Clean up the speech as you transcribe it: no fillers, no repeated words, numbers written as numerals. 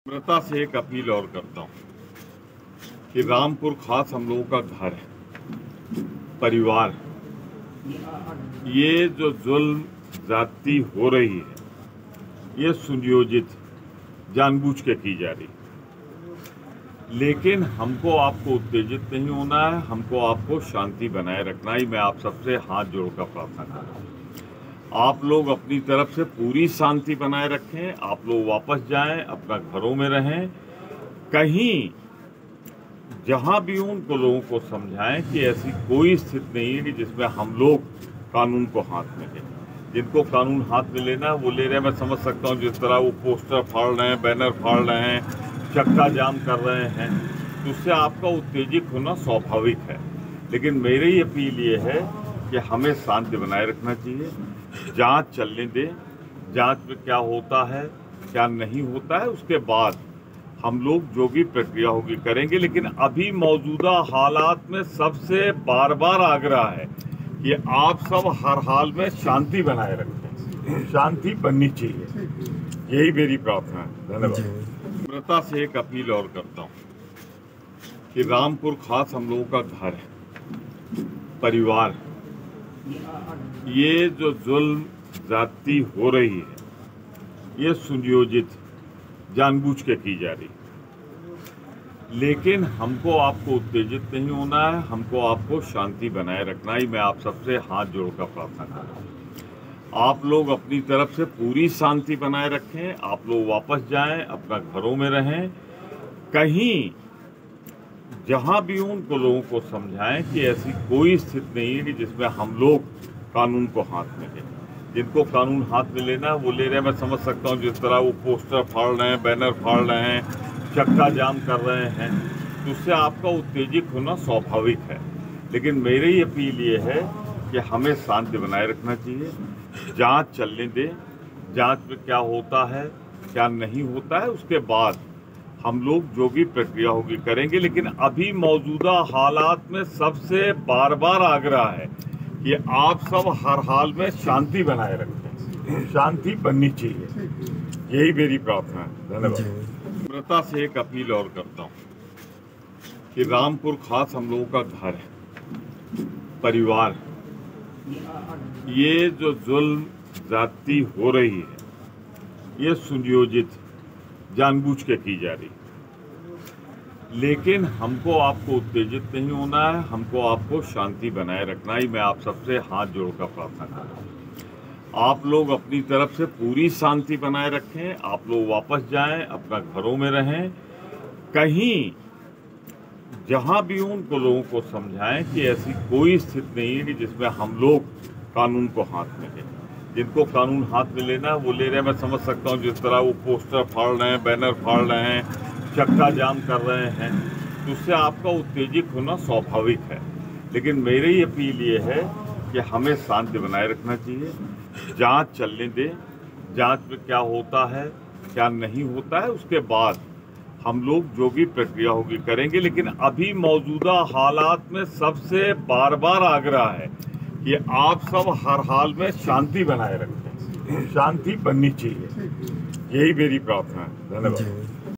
नम्रता से एक अपील और करता हूँ कि रामपुर खास हम लोगों का घर है, परिवार। ये जो जुल्म ज्यादती हो रही है ये सुनियोजित जानबूझ के की जा रही है, लेकिन हमको आपको उत्तेजित नहीं होना है, हमको आपको शांति बनाए रखना ही मैं आप सबसे हाथ जोड़कर प्रार्थना कर रहा हूँ। आप लोग अपनी तरफ से पूरी शांति बनाए रखें, आप लोग वापस जाएं, अपना घरों में रहें। कहीं जहां भी उनको लोगों को समझाएं कि ऐसी कोई स्थिति नहीं है कि जिसमें हम लोग कानून को हाथ में लें। जिनको कानून हाथ में लेना है वो ले रहे हैं, मैं समझ सकता हूं। जिस तरह वो पोस्टर फाड़ रहे हैं, बैनर फाड़ रहे हैं, चक्का जाम कर रहे हैं, तो उससे आपका उत्तेजित होना स्वाभाविक है। लेकिन मेरी अपील ये है कि हमें शांति बनाए रखना चाहिए, जांच चलने दें। जांच में क्या होता है क्या नहीं होता है उसके बाद हम लोग जो भी प्रक्रिया होगी करेंगे। लेकिन अभी मौजूदा हालात में सबसे बार बार आग्रह है कि आप सब हर हाल में शांति बनाए रखें, शांति बननी चाहिए, यही मेरी प्रार्थना है। धन्यवाद। नम्रता से एक अपील और करता हूँ कि रामपुर खास हम लोगों का घर है, परिवार। ये जो जुल्म ज्यादती हो रही है ये सुनियोजित जानबूझ के की जा रही है, लेकिन हमको आपको उत्तेजित नहीं होना है, हमको आपको शांति बनाए रखना ही मैं आप सबसे हाथ जोड़कर प्रार्थना कर रहा हूँ। आप लोग अपनी तरफ से पूरी शांति बनाए रखें, आप लोग वापस जाएं, अपना घरों में रहें। कहीं जहां भी उनको लोगों को समझाएं कि ऐसी कोई स्थिति नहीं है कि जिसमें हम लोग कानून को हाथ में लें। जिनको कानून हाथ में लेना है वो ले रहे हैं, मैं समझ सकता हूँ। जिस तरह वो पोस्टर फाड़ रहे हैं, बैनर फाड़ रहे हैं, चक्का जाम कर रहे हैं, तो उससे आपका उत्तेजित होना स्वाभाविक है। लेकिन मेरी अपील ये है कि हमें शांति बनाए रखना चाहिए, जांच चलने दें। जांच में क्या होता है क्या नहीं होता है उसके बाद हम लोग जो भी प्रक्रिया होगी करेंगे। लेकिन अभी मौजूदा हालात में सबसे बार बार आग्रह है कि आप सब हर हाल में शांति बनाए रखें, शांति बननी चाहिए, यही मेरी प्रार्थना है। धन्यवाद। नम्रता से एक अपील और करता हूँ कि रामपुर खास हम लोगों का घर है, परिवार। ये जो जुल्म ज्यादती हो रही है ये सुनियोजित जानबूझ के की जा रही है, लेकिन हमको आपको उत्तेजित नहीं होना है, हमको आपको शांति बनाए रखना ही मैं आप सबसे हाथ जोड़कर प्रार्थना कर रहा हूँ। आप लोग अपनी तरफ से पूरी शांति बनाए रखें, आप लोग वापस जाएं, अपना घरों में रहें। कहीं जहां भी उनको लोगों को समझाएं कि ऐसी कोई स्थिति नहीं है कि जिसमें हम लोग कानून को हाथ में लें। जिनको कानून हाथ में लेना है वो ले रहे हैं, मैं समझ सकता हूँ। जिस तरह वो पोस्टर फाड़ रहे हैं, बैनर फाड़ रहे हैं, चक्का जाम कर रहे हैं, तो उससे आपका उत्तेजित होना स्वाभाविक है। लेकिन मेरी अपील ये है कि हमें शांति बनाए रखना चाहिए, जांच चलने दें। जांच में क्या होता है क्या नहीं होता है उसके बाद हम लोग जो भी प्रक्रिया होगी करेंगे। लेकिन अभी मौजूदा हालात में सबसे बार बार आग्रह है कि आप सब हर हाल में शांति बनाए रखें, शांति बननी चाहिए, यही मेरी प्रार्थना है। धन्यवाद।